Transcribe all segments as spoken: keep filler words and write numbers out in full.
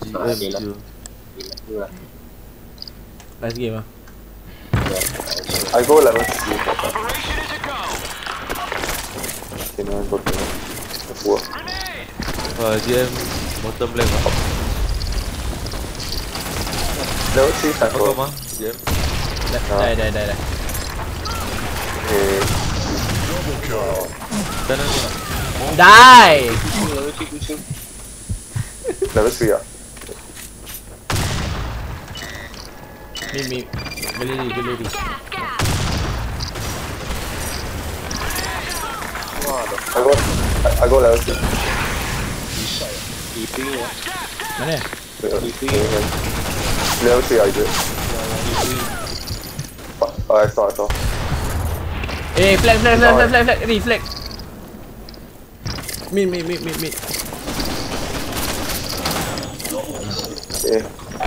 M tu. Last game ah. I go level three. Okay, no, go to the four. Uh, G M bottom left ah. Level three cycle. Kau mah, G M. Dah, dah, dah, dah. Okay. Kanan tu nak. Die! Level three ah. Mi, mi. Galeri, galeri. I go, I, I go level three. Mana? Level three I do. Oh, I saw, I saw. Eh, flag, flag, flag, flag, flag, flag, ni, flag. Mid, mid, mid, mid, mid. Okay.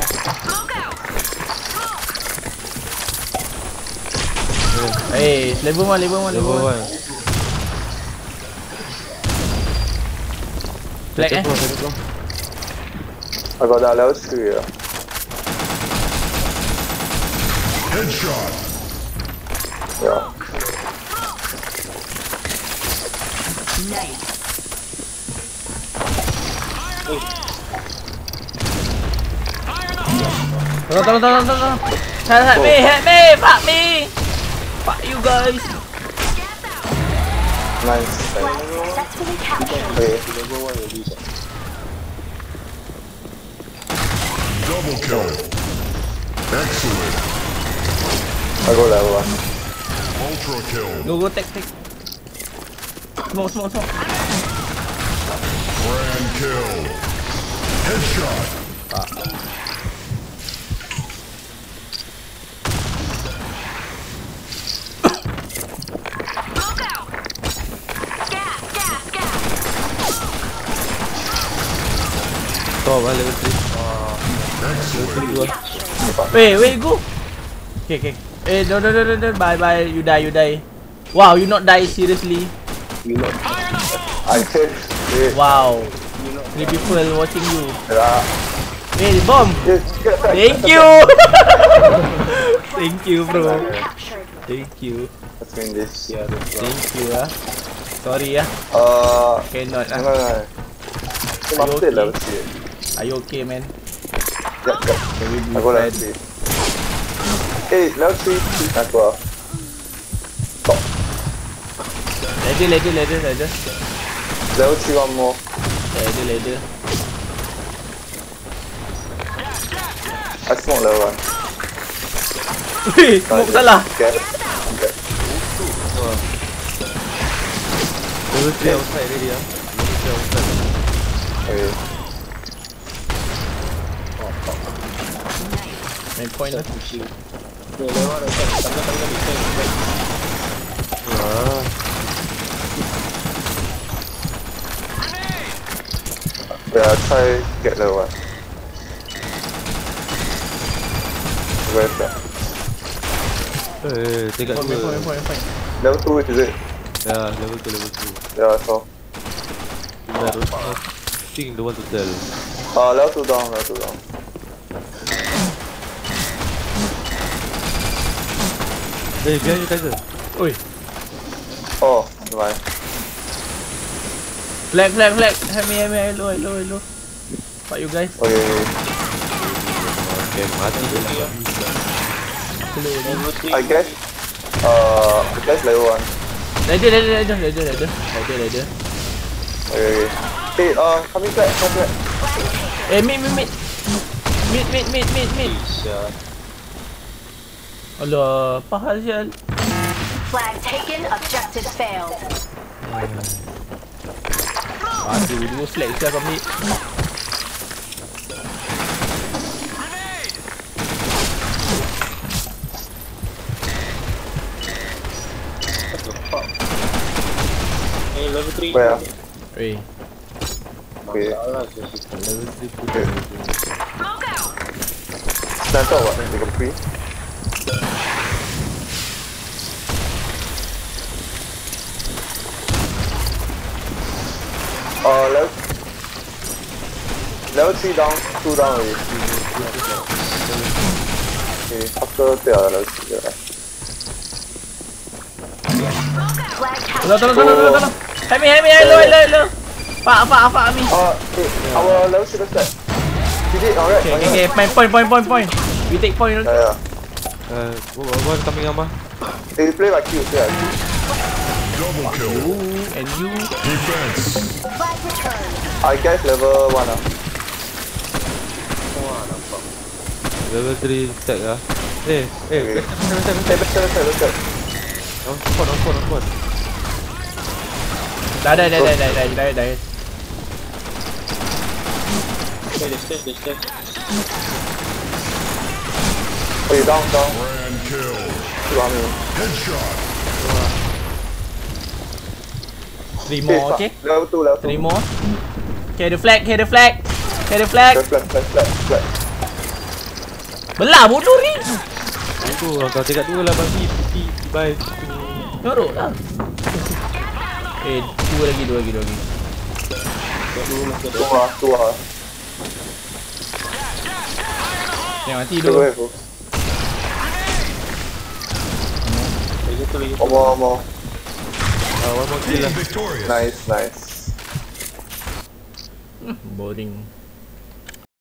Eh, level one, level one, level one. Flag eh? I got that level three yeah. Headshot. Yeah. Nice. Tolong, tolong, tolong, tolong. Help, help me, help me, fuck me. Fuck you guys. Nice. Successfully captured. Okay. Double kill. Excellent. I go level one. Ultra kill. Go, go, take, take. Smoke, smoke, smoke. Grand kill. Headshot. Ah. Kau apa level three? Wait, wait, go. Okay, okay. Eh, no, no, no, no, no. Bye, bye. You die, you die. Wow, you not die seriously. I can. Wait. Wow. Three people watching you. Yeah. Hey, bomb. Thank you. Thank you, bro. Thank you. Let's win this. Yeah. Thank you, ah. Sorry, ah. Uh. Cannot, No, ah. no, no. Are you okay? Level three. Are you okay, man? Yep, yep. Can we be I go level friends? three. Hey, level three. That's well. Stop. Ladder, ladder, ladder, ladder. Level three, one more. Ladder, ladder. I smoke level one. Weh, smoke salah. Okay. Okay. Level three outside already ah. Level three outside. Okay. Main point lah. Ah. Yeah, I'll try get level one. Where's that? Eh, tingkat Point, dua. point, point, point. Level two is it? Ya, level two, level two. Yeah, I saw. Tinggal Rosmah. Think the one to tell. Uh, level two down, level two down. Eh, behind you Tiger. Oi. Oh, nevermind. Flag, flag, flag. Help me, help me. Hello, hello, hello. Fuck you guys. Okay, okay. Okay, mati je lah. I guess. Uh, I guess level one. Ladder, ladder, ladder, ladder, ladder. Ladder, ladder. Okay, okay. Hey, uh, coming back, coming back. Eh, mid, mid, mid. Mid, mid, mid, mid, mid. Alah, pahal sial. Flag taken, objective failed. Aduh, dua flag sial kami. Where? Weh. Okay. Level three pun. Okay. Sniper what? Level three? Uh, level... Level three down, two down already. Okay, after the level three. Flag Tolong, captured. tolong, tolong, tolong, tolong. Help me, help me, hello, hello, hello. Pak, pak, pak, me. Uh, hey, our level three set. Did it, alright. Okay, okay, okay. Point, point, point, point, point. We take point. Yeah, yeah. Uh, one coming Amma. They play like you, play like you. Double kill. Ooh, and you. Defense. Flag returned. I guess level one ah. Level three tag lah. Eh, eh, Okay. back back back back. Hey, back side, back side, back side. On spot, on spot, on spot. Dah, dah, dah, dah, dah, dah, dah, dah. Okay, down, down. Grand kill. Two on me. Headshot. Three more, okay? Level two, level two. Three more. Okay, the flag, okay, the flag. Okay, the flag. Flat, flat, flat, flat, flat. Belah bodoh ni. Itu kau cakap dua lah bagi P P bye. Yorok lah. Eh, dua lagi, dua lagi, dua lagi. Two ah, two ah. Yang mati Two dua. wave. One more, one more. Ah, one more kill lah. Victorious. Nice, nice. Boring.